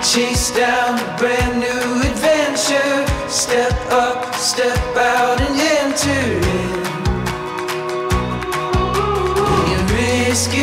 Chase down a brand new adventure. Step up, step out and enter in. You risk